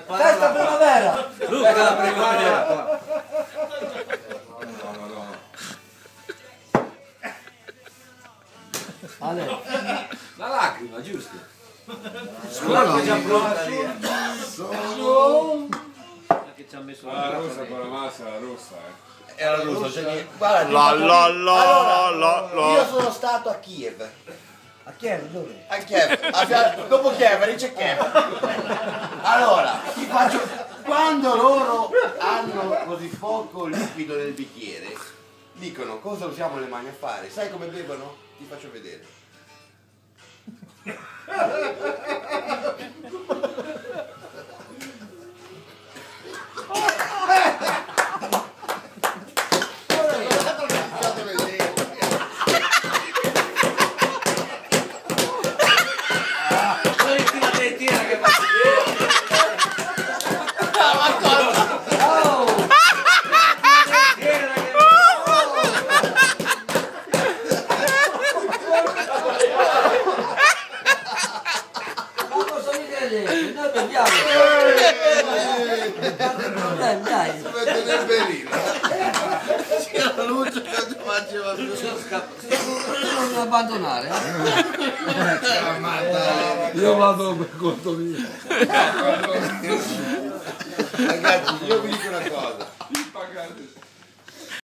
Festa primavera! Luca la primavera! Ale. La lacrima, giusto? Scuola già pronta lì. Che ci ha messo la rossa con la massa, la rossa, era russo, cioè, guarda, La. io sono stato a Kiev. A Kiev dove? A Kiev, dopo Kiev, dice Kiev. Allora, ti faccio. Quando loro hanno così poco liquido nel bicchiere, dicono cosa usiamo le mani a fare? Sai come bevono? Ti faccio vedere. Noi beviamo! Dai! Si mette nel berino. C'era la luce che non faceva più. Non mi abbandonare, Io vado per conto mio. Ragazzi, io vi dico una cosa.